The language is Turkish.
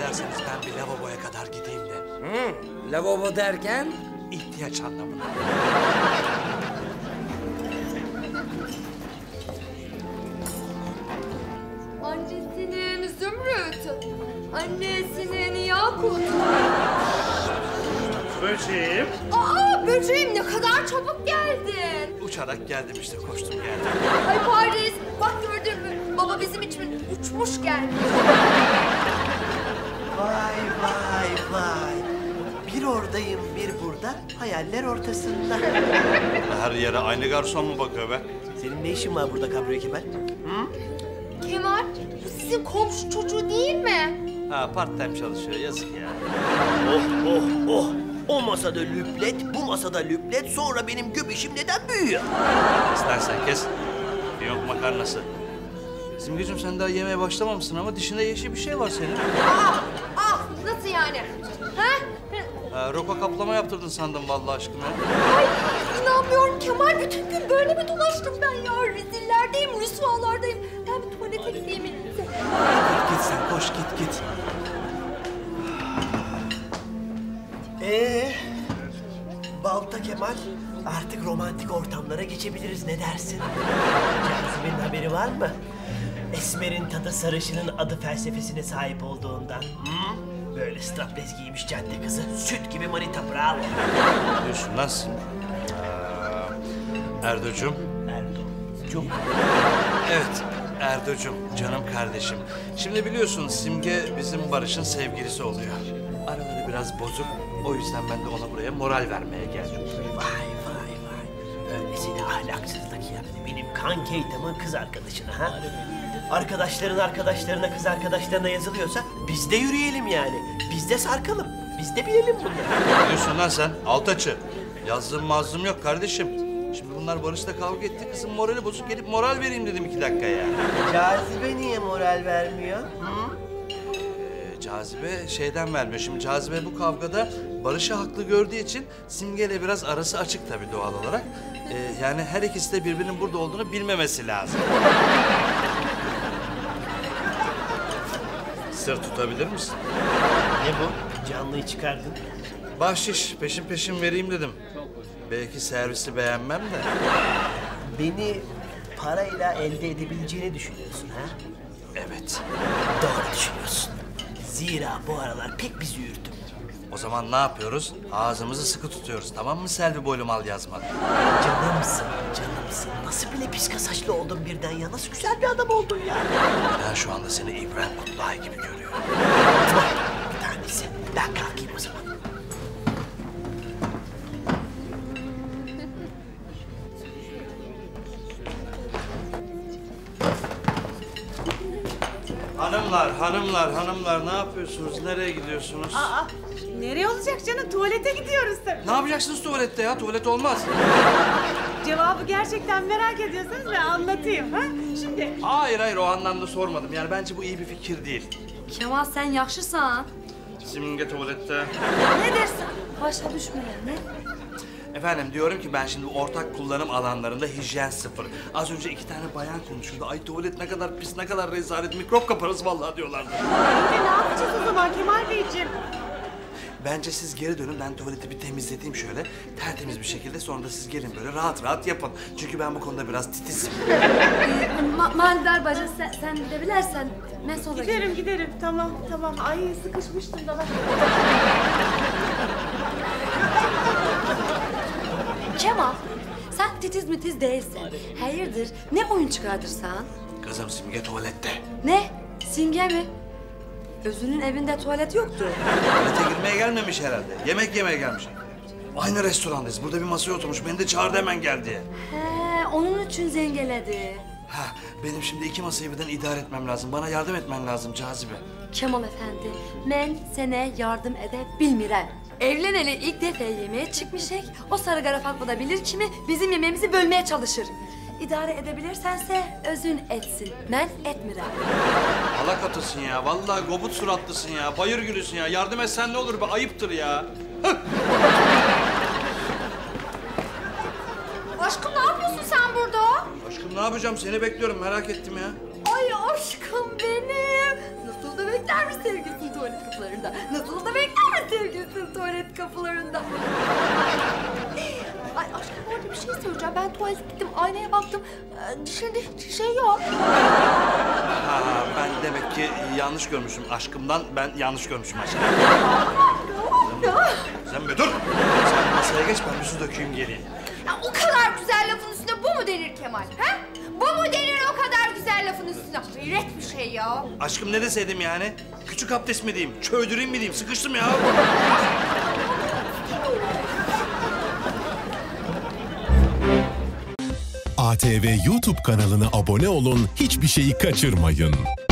ederseniz ben bir lavaboya kadar gideyim de. Lavabo derken? İhtiyaç anlamında. Annesinin Zümrüt, annesinin Yakut. Böceğim. Aa böceğim, ne kadar çabuk geldin. Uçarak geldim işte, koştum geldim. Ay Paris, bak gördün mü? Baba bizim için uçmuş geldi. Vay vay vay. Bir oradayım, bir burada, hayaller ortasında. Her yere aynı garson mu bakıyor be? Senin ne işin var burada Kabrio Kemal? Kemal, bu sizin komşu çocuğu değil mi? Ha, part time çalışıyor, yazık ya. Oh oh oh. O masada lüplet, bu masada lüplet, sonra benim göbeşim neden büyüyor? İstersen kes. Yok makarnası. Simgeciğim sen daha yemeğe başlamamışsın ama dişinde yeşil bir şey var senin. Nasıl yani? Ha? Ha, roka kaplama yaptırdın sandım vallahi aşkına. Ay inanmıyorum Kemal, bütün gün böyle mi dolaştım ben ya? Rezillerdeyim, rüsvalardayım. Ben bir tuvalete gideyim en iyisi. Git sen, koş git. Balta Kemal, artık romantik ortamlara geçebiliriz, ne dersin? Cazibe'nin haberi var mı? Esmer'in tadı sarışının adı felsefesine sahip olduğundan. Böyle straplez giymiş cadde kızı, süt gibi manita, bravo. Ne diyorsun lan sen? Erdo'cum. Çok. Evet, Erdo'cum, canım kardeşim. Şimdi biliyorsun Simge bizim Barış'ın sevgilisi oluyor. Araları biraz bozuk. O yüzden ben de ona buraya moral vermeye geldim. Vay. Öylesine ahlaksızlık yani. Benim kankeytamın kız arkadaşına ha? Arkadaşların arkadaşlarına, kız arkadaşlarına yazılıyorsa biz de yürüyelim yani. Biz de sarkalım. Biz de bilelim bunları. Ne diyorsun lan sen? Altaçı. Yazdığım mazlum yok kardeşim. Şimdi bunlar Barış'la kavga etti. Kızın morali bozuk, gelip moral vereyim dedim 2 dakika ya. Cazibe niye moral vermiyor? Cazibe şeyden vermiyor. Şimdi Cazibe bu kavgada Barış'ı haklı gördüğü için Simge'yle biraz arası açık tabii doğal olarak. Yani her ikisi de birbirinin burada olduğunu bilmemesi lazım. Sır tutabilir misin? Ne bu? Canlıyı çıkardın. Bahşiş peşin vereyim dedim. Belki servisi beğenmem de. Beni parayla elde edebileceğini düşünüyorsun ha? Evet. Doğru düşünüyorsun. Zira bu aralar pek bizi yürüdüm. O zaman ne yapıyoruz? Ağzımızı sıkı tutuyoruz, tamam mı Selvi boylu mal yazmalı? Canımsın. Nasıl bile pis saçlı oldun birden ya? Nasıl güzel bir adam oldun ya? Ben şu anda seni İbrahim Kutlay gibi görüyorum. Bir tanesi. Ben kalkayım o zaman. Hanımlar ne yapıyorsunuz? Nereye gidiyorsunuz? Nereye olacak canım? Tuvalete gidiyoruz tabii. Ne yapacaksınız tuvalette ya? Tuvalet olmaz. Cevabı gerçekten merak ediyorsanız ben anlatayım. Ha? Şimdi Hayır o anlamda sormadım. Yani bence bu iyi bir fikir değil. Kemal sen yaşlısan. Simge tuvalette. Ne dersin? Başa düşmeler ne? Efendim diyorum ki ben şimdi ortak kullanım alanlarında hijyen sıfır. Az önce 2 tane bayan konuşuyordu. Ay tuvalet ne kadar pis, ne kadar rezalet, mikrop kaparız vallahi diyorlardı. ne yapacağız o zaman Kemal Beyciğim? Bence siz geri dönün, ben tuvaleti bir temizleteyim şöyle. Tertemiz bir şekilde, sonra da siz gelin böyle rahat yapın. Çünkü ben bu konuda biraz titizim. Manidar bacı sen de bilersen ben sonra Giderim. Tamam. Ay sıkışmıştım da bak. Kemal, sen titiz mitiz değilsin. Hayırdır, ne oyun çıkartırsan? Kızım Simge tuvalette. Ne? Simge mi? Özünün evinde tuvalet yoktu. Tuvalete girmeye gelmemiş herhalde. Yemek yemeye gelmiş. Aynı restorandayız. Burada bir masaya oturmuş. Beni de çağırdı, hemen gel diye. He, onun için zengeledi. Ha, benim şimdi 2 masayı birden idare etmem lazım. Bana yardım etmen lazım Cazibe. Kemal efendi, ben sana yardım edebilmirem. Evleneli ilk defa yemeğe çıkmışık. O sarı kara Fatma da bilir kimi bizim yemeğimizi bölmeye çalışır. İdare edebilirsense özün etsin. Ben etmirem. Allah katılsın ya. Vallahi gobut suratlısın ya. Bayır gülüsün ya. Yardım etsen ne olur be? Ayıptır ya. Aşkım ne yapıyorsun sen burada? Aşkım ne yapacağım? Seni bekliyorum. Merak ettim ya. Ay aşkım benim. Nasıl da bekler bekler mi sevgilisini tuvalet kapılarında? Nasıl da bekler mi sevgilisini tuvalet kapılarında? Ay aşkım orada bir şey söyleyeceğim. Ben tuvalete gittim, aynaya baktım. Şimdi şey yok. Ha, ben demek ki yanlış görmüşüm aşkımdan. Ben yanlış görmüşüm aşkım. Sen be dur. Sen masaya geç, ben bir su dökeyim geleyim. Ya o kadar güzel lafın üstüne bu mu denir Kemal? Ha? Bu mu denir o kadar güzel lafın üstüne? Hayret bir şey ya. Aşkım ne deseydim yani? Küçük abdest mi diyeyim, çöldüreyim mi diyeyim? Sıkıştım ya. ATV YouTube kanalına abone olun, hiçbir şeyi kaçırmayın.